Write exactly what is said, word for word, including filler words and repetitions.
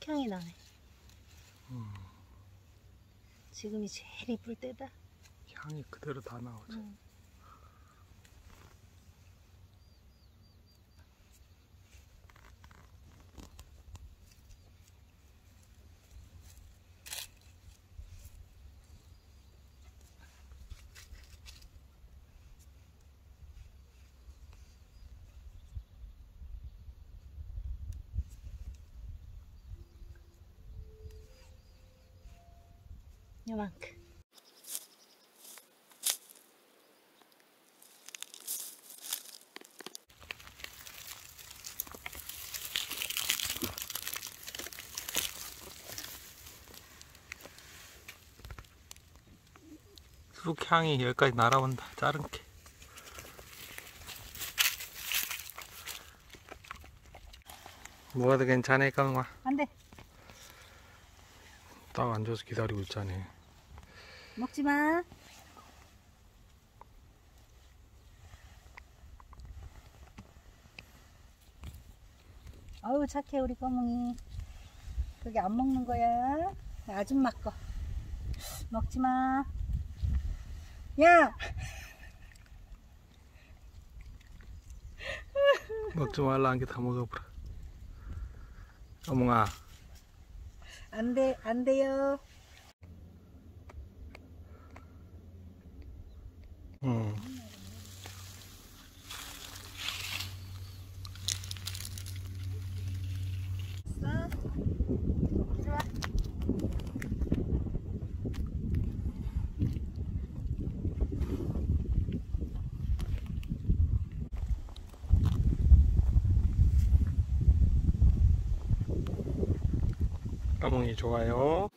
쑥향이 나네. 음. 지금이 제일 이쁠 때다. 향이 그대로 다 나오죠. 응. 요만큼. 쑥향이 여기까지 날아온다. 자른 게. 뭐가 더 괜찮아, 까마? 안 돼. 딱 앉아서 기다리고 있잖아. 먹지 마. 아유, 착해, 우리 꼬몽이. 그게 안 먹는 거야. 아줌마 거. 먹지 마. 야! 먹지 말라 한 게 다 먹어버려. 까몽아. 안 돼, 안 돼요. 응. 좋아. 까몽이 좋아요.